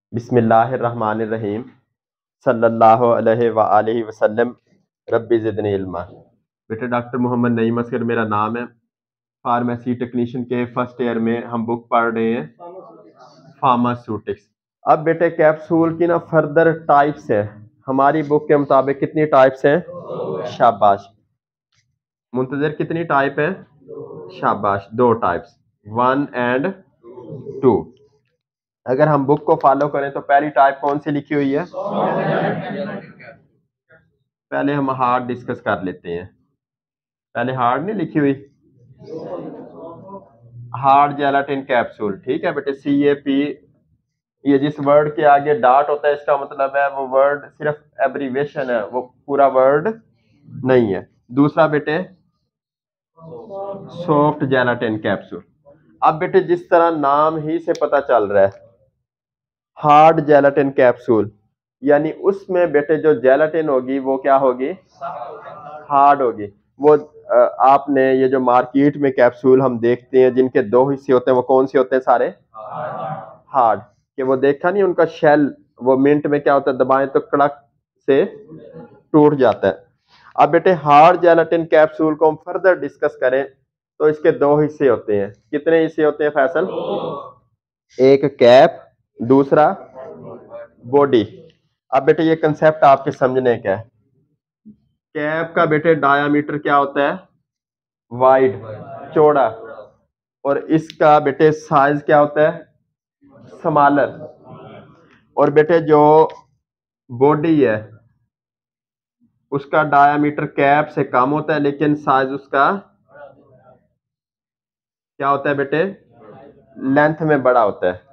बिस्मिल्लाहिर्रहमानिर्रहीम सल्लल्लाहु अलैहि व आलिहि वसल्लम रब्बी ज़िदनी इल्मा। बेटे डॉक्टर मोहम्मद नईम असगर मेरा नाम है। फार्मेसी टेक्नीशियन के फर्स्ट ईयर में हम बुक पढ़ रहे हैं फार्मास्यूटिक्स। अब बेटे कैप्सूल की ना फर्दर टाइप्स है। हमारी बुक के मुताबिक कितनी टाइप्स हैं? शाबाश। मुंतजर कितनी टाइप है? शाबाश, दो टाइप्स, 1 और 2। अगर हम बुक को फॉलो करें तो पहली टाइप कौन सी लिखी हुई है? पहले हम हार्ड डिस्कस कर लेते हैं। पहले हार्ड नहीं लिखी हुई, हार्ड जेलाटिन कैप्सूल। ठीक है बेटे, CAP। ये जिस वर्ड के आगे डॉट होता है इसका मतलब है वो वर्ड सिर्फ एब्रीवेशन है, वो पूरा वर्ड नहीं है। दूसरा बेटे सॉफ्ट जेलाटिन कैप्सूल। अब बेटे जिस तरह नाम ही से पता चल रहा है हार्ड जेलाटिन कैप्सूल, यानी उसमें बेटे जो जेलाटिन होगी वो क्या होगी? हार्ड होगी। वो आपने ये जो मार्केट में कैप्सूल हम देखते हैं जिनके दो हिस्से होते हैं वो कौन से होते हैं? सारे हार्ड। कि वो देखा नहीं उनका शेल, वो मिनट में क्या होता है, दबाएं तो कड़क से टूट जाता है। अब बेटे हार्ड जेलाटिन कैप्सूल को हम फर्दर डिस्कस करें तो इसके दो हिस्से होते हैं। कितने हिस्से होते हैं फैसल? एक कैप, दूसरा बॉडी। अब बेटे ये कंसेप्ट आपके समझने का है। कैप का बेटे डायामीटर क्या होता है? वाइड, चौड़ा। और इसका बेटे साइज क्या होता है? स्मॉलर। और बेटे जो बॉडी है उसका डायामीटर कैप से कम होता है लेकिन साइज उसका क्या होता है बेटे? लेंथ में बड़ा होता है।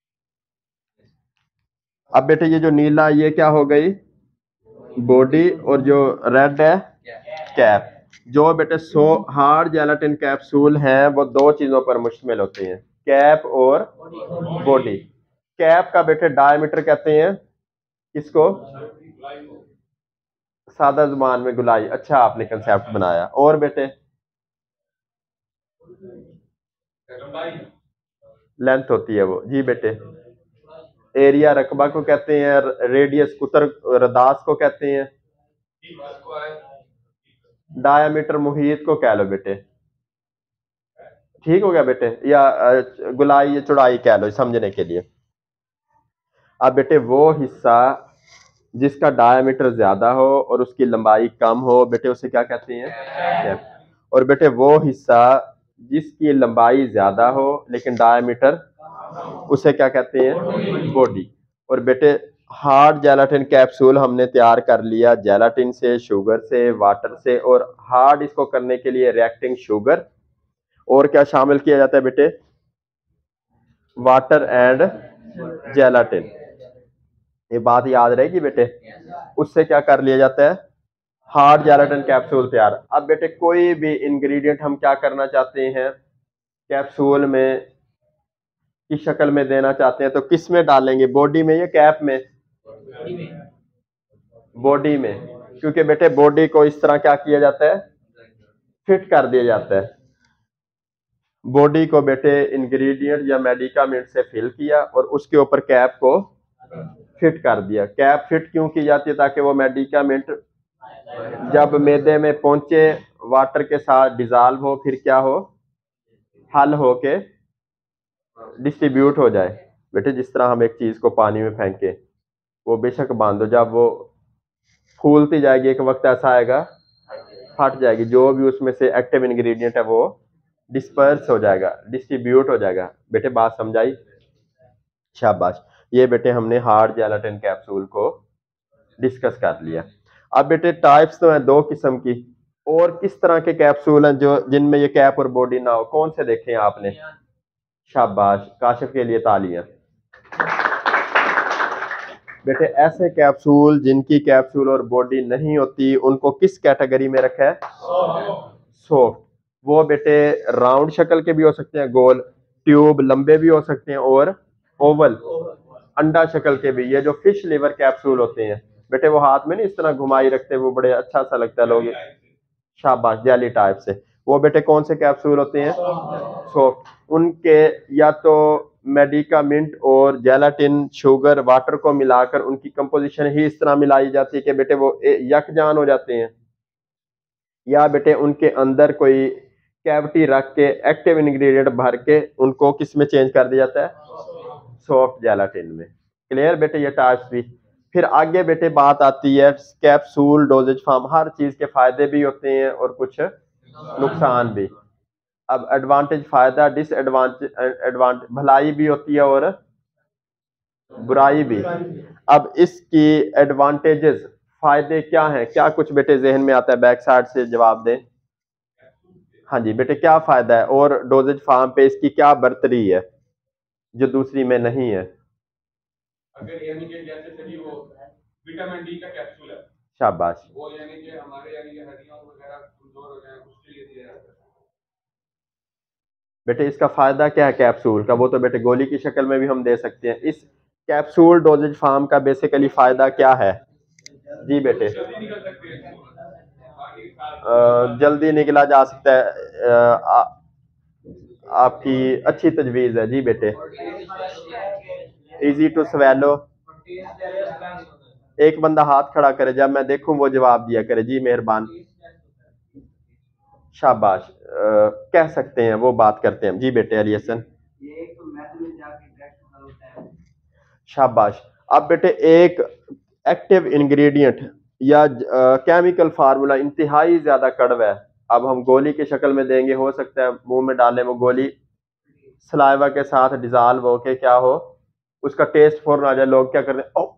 अब बेटे ये जो नीला ये क्या हो गई? बॉडी। और जो रेड है कैप। जो बेटे हार्ड जेलाटिन कैप्सूल हैं वो दो चीजों पर मुश्तमिल होते हैं, कैप और बॉडी। कैप का बेटे डायमीटर कहते हैं किसको? सादा जुबान में गुलाई। अच्छा आपने कंसेप्ट बनाया। और बेटे लेंथ होती है वो। जी बेटे एरिया रकबा को कहते हैं, रेडियस कुतर रदास को कहते हैं, डायामीटर मुहीत को कह लो बेटे। ठीक हो गया बेटे? या गुलाई या चौड़ाई कह लो समझने के लिए। अब बेटे वो हिस्सा जिसका डायामीटर ज्यादा हो और उसकी लंबाई कम हो बेटे उसे क्या कहते हैं? कैप। और बेटे वो हिस्सा जिसकी लंबाई ज्यादा हो लेकिन डायामीटर उसे क्या कहते हैं? बॉडी। और बेटे हार्ड जेलाटिन कैप्सूल हमने तैयार कर लिया जेलाटिन से, शुगर से, वाटर से। और हार्ड इसको करने के लिए रिएक्टिंग शुगर और क्या शामिल किया जाता है बेटे? Water and gelatin. ये बात याद रहेगी बेटे। उससे क्या कर लिया जाता है? हार्ड जेलाटिन कैप्सूल तैयार। अब बेटे कोई भी इंग्रेडिएंट हम क्या करना चाहते हैं कैप्सूल में की शक्ल में देना चाहते हैं तो किस में डालेंगे? बॉडी में या कैप में? बॉडी में। क्योंकि बेटे बॉडी को इस तरह क्या किया जाता है? फिट कर दिया जाता है। बॉडी को बेटे इंग्रेडिएंट या मेडिकामेंट से फिल किया और उसके ऊपर कैप को फिट कर दिया। कैप फिट क्यों की जाती है? ताकि वो मेडिकामेंट जब मैदे में पहुंचे वाटर के साथ डिजॉल्व हो, फिर क्या हो? हल हो के डिस्ट्रीब्यूट हो जाए। बेटे जिस तरह हम एक चीज को पानी में फेंके, वो बेशक बांधो, जब वो फूलती जाएगी एक वक्त ऐसा आएगा फट जाएगी, जो भी उसमें से एक्टिव इंग्रेडिएंट है वो डिस्पर्स हो जाएगा, डिस्ट्रीब्यूट हो जाएगा। बेटे बात समझाई? शाबाश। ये बेटे हमने हार्ड जेलाटिन कैप्सूल को डिस्कस कर लिया। अब बेटे टाइप्स तो हैं दो किस्म की। और किस तरह के कैप्सूल हैं जो जिनमें ये कैप और बॉडी ना हो? कौन से देखे हैं आपने? शाबाश, काशिफ के लिए तालियां। बेटे ऐसे कैप्सूल जिनकी कैप्सूल और बॉडी नहीं होती उनको किस कैटेगरी में रखा है? सॉफ्ट। वो बेटे राउंड शक्ल के भी हो सकते हैं, गोल ट्यूब लंबे भी हो सकते हैं, और ओवल अंडा शक्ल के भी। ये जो फिश लिवर कैप्सूल होते हैं बेटे वो हाथ में नहीं इस तरह घुमाई रखते, वो बड़े अच्छा सा लगता है लोग। शाबाश, जेली टाइप से। वो बेटे कौन से कैप्सूल होते हैं? सॉफ्ट। उनके या तो मेडिकामेंट और जेलाटिन, शुगर, वाटर को मिलाकर उनकी कंपोजिशन ही इस तरह मिलाई जाती है कि बेटे वो यकजान हो जाते हैं, या बेटे उनके अंदर कोई कैविटी रख के एक्टिव इंग्रेडिएंट भर के उनको किस में चेंज कर दिया जाता है, सॉफ्ट जेलाटिन में। क्लियर बेटे ये टाइप्स भी। फिर आगे बेटे बात आती है कैप्सूल डोजेज फॉर्म। हर चीज के फायदे भी होते हैं और कुछ नुकसान भी। अब एडवांटेज, फायदा, डिसएडवांटेज, एडवांटेज, भलाई भी होती है और बुराई भी। अब इसकी एडवांटेजेस, फायदे क्या हैं, क्या कुछ बेटे जहन में आता है, बैक साइड से जवाब दें। हाँ जी बेटे क्या फायदा है और डोजेज फार्म पे इसकी क्या बर्तरी है जो दूसरी में नहीं है। अगर यानी कि जैसे चलिए वो विटामिन डी का कैप्सूल है, शाबाश, वो यानी कि हमारे यानी कि हड्डियां वगैरह कमजोर हो जाए उसके लिए दिया जाता है। बेटे इसका फायदा क्या है कैप्सूल का, वो तो बेटे गोली की शक्ल में भी हम दे सकते हैं। इस कैप्सूल डोजेज फार्म का बेसिकली फायदा क्या है। जी बेटे जल्दी निकल सकते हैं बाकी जल्दी निकला जा सकता है। आपकी अच्छी तजवीज है जी बेटे। Easy to swallow. एक बंदा हाथ खड़ा करे जब मैं देखूं वो जवाब दिया करे जी, मेहरबान। शाबाश, कह सकते हैं, वो बात करते हैं जी बेटे अली हसन। शाबाश। अब बेटे एक एक्टिव इंग्रेडिएंट या केमिकल फार्मूला इंतहाई ज्यादा कड़वा है, अब हम गोली की शक्ल में देंगे, हो सकता है मुंह में डालें वो गोली सलाइवा के साथ डिजॉल्व होके क्या हो, उसका टेस्ट फौरन आ जाए, लोग क्या करते हैं,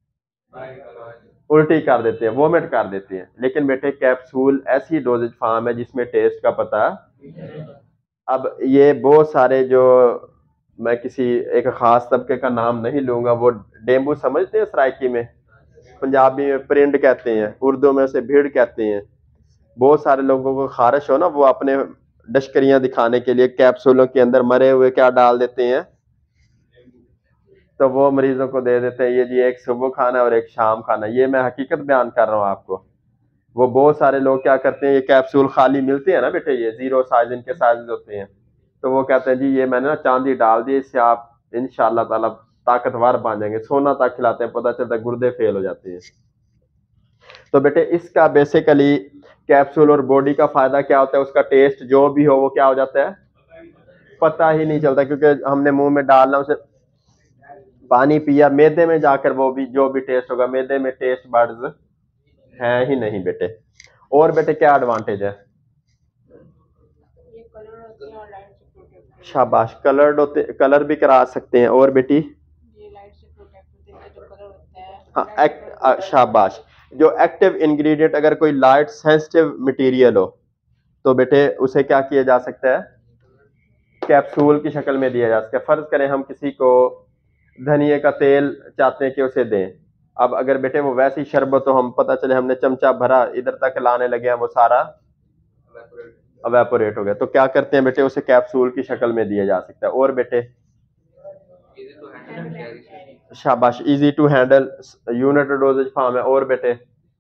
उल्टी कर देते हैं, वोमिट कर देते हैं। लेकिन बेटे कैप्सूल ऐसी डोजेज फार्म है जिसमें टेस्ट का पता। अब ये बहुत सारे जो, मैं किसी एक खास तबके का नाम नहीं लूंगा, वो डेंगू समझते हैं सराइकी में, पंजाबी में परिंड कहते हैं, उर्दू में उसे भीड़ कहते हैं। बहुत सारे लोगों को खारिश हो ना, वो अपने डशकरियां दिखाने के लिए कैप्सूलों के अंदर मरे हुए क्या डाल देते हैं, तो वो मरीजों को दे देते हैं, ये जी एक सुबह खाना और एक शाम खाना। ये मैं हकीकत बयान कर रहा हूँ आपको। वो बहुत सारे लोग क्या करते हैं, ये कैप्सूल खाली मिलते हैं ना बेटे, ये जीरो साइज इनके साइज होते हैं, तो वो कहते हैं जी ये मैंने ना चांदी डाल दी, इससे आप इंशाल्लाह ताला ताकतवर बन जाएंगे। सोना तक खिलाते हैं, पता चलता है गुर्दे फेल हो जाते हैं। तो बेटे इसका बेसिकली कैप्सूल और बॉडी का फायदा क्या होता है, उसका टेस्ट जो भी हो वो क्या हो जाता है, पता ही नहीं चलता, क्योंकि हमने मुंह में डालना, उसे पानी पिया, मैदे में जाकर वो भी जो भी टेस्ट होगा, मैदे में टेस्ट बड्स है ही नहीं बेटे। और बेटे क्या एडवांटेज है। शाबाश, कलर्ड होते, कलर भी करा सकते हैं। और बेटी हाँ शाबाश, जो एक्टिव इंग्रेडिएंट अगर कोई लाइट सेंसिटिव मटेरियल हो तो बेटे उसे क्या किया जा सकता है, कैप्सूल की शक्ल में दिया जा सकता है। फर्ज करें हम किसी को धनिए का तेल चाहते हैं कि उसे दें, अब अगर बेटे वो वैसी शरबत हो, हम पता चले हमने चमचा भरा इधर तक लाने लगे हैं, वो सारा अवेपोरेट हो गया, तो क्या करते हैं बेटे, उसे कैप्सूल की शक्ल में दिया जा सकता है। और बेटे शाबाश, easy to handle, unit dosage form है। और बेटे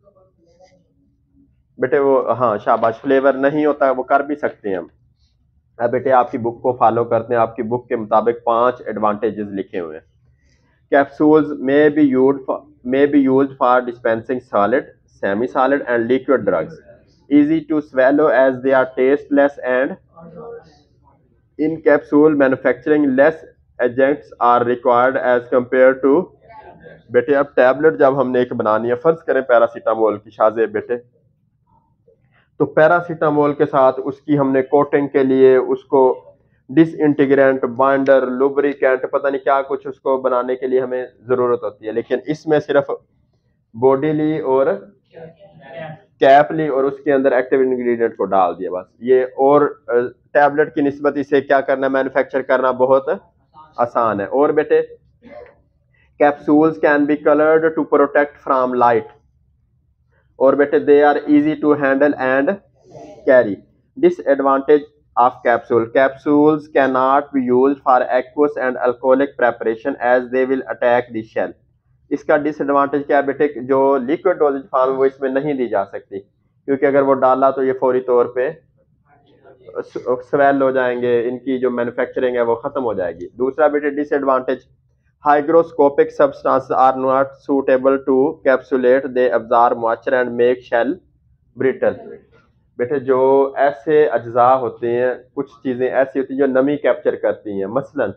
बेटे वो हाँ शाबाश, फ्लेवर नहीं होता, वो कर भी सकते हैं हम। अब बेटे आपकी बुक को फॉलो करते हैं, आपकी बुक के मुताबिक 5 एडवांटेजेस लिखे हुए हैं। Capsules may be used for dispensing solid, semi-solid and liquid drugs. Easy to swallow as they are tasteless, and in capsule manufacturing less agents are required as compared to। बेटे अब tablet जब हमने एक बनानी है, फर्ज करें पैरासीटामोल की शाज़ेब बेटे, तो पैरासीटामोल के साथ उसकी हमने कोटिंग के लिए उसको डिसइंटीग्रेंट, बाइंडर, लुब्रिकेंट, पता नहीं क्या कुछ उसको बनाने के लिए हमें जरूरत होती है। लेकिन इसमें सिर्फ बॉडी ली और कैप ली और उसके अंदर एक्टिव इंग्रेडिएंट को डाल दिया बस। ये और टैबलेट की निस्बत इसे क्या करना, मैन्युफैक्चर करना बहुत आसान है। और बेटे capsules can be coloured to protect from light. और बेटे they are easy to handle and carry. Disadvantage of capsule, capsules can not be used for aqueous and alcoholic preparation as they will attack the shell. इसका disadvantage क्या है बेटे, जो liquid doses form वो इसमें नहीं दी जा सकती, क्योंकि अगर वो डाला तो ये फौरी तौर पे स्वेल हो जाएंगे, इनकी जो मैन्युफैक्चरिंग है वो खत्म हो जाएगी। दूसरा बेटे disadvantage, hygroscopic substance are not suitable to capsulate, they absorb moisture and make shell brittle. बेटे जो ऐसे अज्जा होते हैं, कुछ चीजें ऐसी होती हैं जो नमी कैप्चर करती हैं, मसलन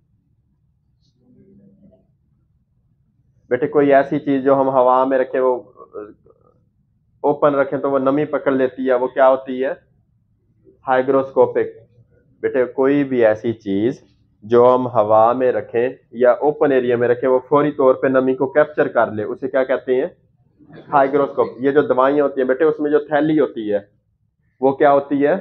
बेटे कोई ऐसी चीज जो हम हवा में रखें, वो ओपन रखें तो वो नमी पकड़ लेती है, वो क्या होती है? हाइग्रोस्कोपिक। बेटे कोई भी ऐसी चीज जो हम हवा में रखें या ओपन एरिया में रखें, वो फौरी तौर पे नमी को कैप्चर कर ले, उसे क्या कहते हैं? हाइग्रोस्कोप। ये जो दवाइयां होती है बेटे, उसमें जो थैली होती है वो क्या होती है?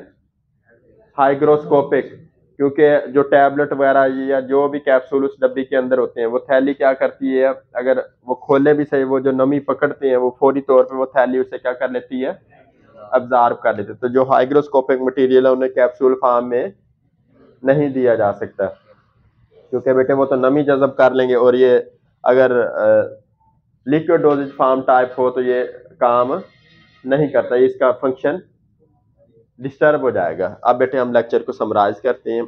हाइग्रोस्कोपिक। क्योंकि जो टैबलेट वगैरह या जो भी कैप्सूल उस डब्बी के अंदर होते हैं, वो थैली क्या करती है, अगर वो खोले भी सही, वो जो नमी पकड़ते हैं वो फौरी तौर पे वो थैली उसे क्या कर लेती है? अब्जॉर्ब कर लेते हैं। तो जो हाइग्रोस्कोपिक मटेरियल है उन्हें कैप्सूल फॉर्म में नहीं दिया जा सकता, क्योंकि बेटे वो तो नमी जज़ब कर लेंगे, और ये अगर लिक्विड डोजेज फॉर्म टाइप हो तो ये काम नहीं करता, इसका फंक्शन डिस्टर्ब हो जाएगा। अब बेटे हम लेक्चर को समराइज करते हैं।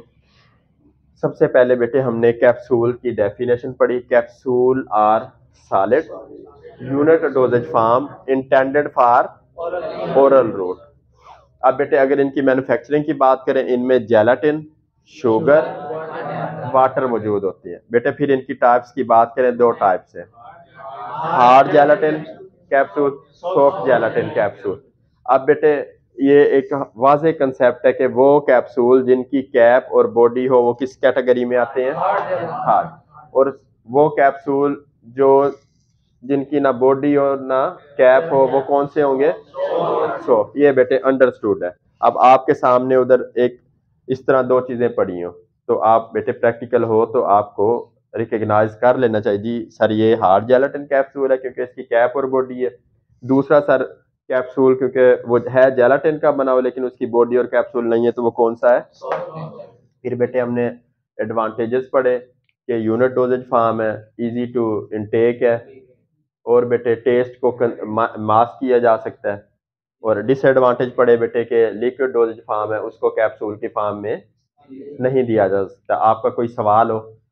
सबसे पहले बेटे हमने कैप्सूल की डेफिनेशन पढ़ी। Capsule are solid unit dosage form intended for oral route. अब बेटे अगर इनकी मैन्युफैक्चरिंग की बात करें, इनमें जेलाटिन, शुगर, वाटर मौजूद होती है। बेटे फिर इनकी टाइप्स की बात करें, दो टाइप्स है, hard gelatin capsule, soft gelatin capsule. अब बेटे ये एक वाज़ेह कंसेप्ट है कि वो कैप्सूल जिनकी कैप और बॉडी हो वो किस कैटेगरी में आते हैं? हार्ड। और वो कैप्सूल जो जिनकी ना बॉडी और ना कैप हो वो कौन से होंगे? सॉफ्ट। ये बेटे अंडरस्टूड है। अब आपके सामने उधर एक इस तरह दो चीजें पड़ी हो, तो आप बेटे प्रैक्टिकल हो तो आपको रिकग्नाइज कर लेना चाहिए, जी सर ये हार्ड जेलाटिन कैप्सूल है क्योंकि इसकी कैप और बॉडी है। दूसरा सर कैप्सूल क्योंकि वो है जेलाटिन का बना हुआ लेकिन उसकी बॉडी और कैप्सूल नहीं है, तो वो कौन सा है? फिर बेटे हमने एडवांटेजेस पढ़े कि यूनिट डोजेज फॉर्म है, इजी टू इनटेक है, और बेटे टेस्ट को मास्क किया जा सकता है। और डिसएडवांटेज पड़े बेटे के लिक्विड डोजेज फॉर्म है, उसको कैप्सूल की फॉर्म में नहीं दिया जा सकता। आपका कोई सवाल हो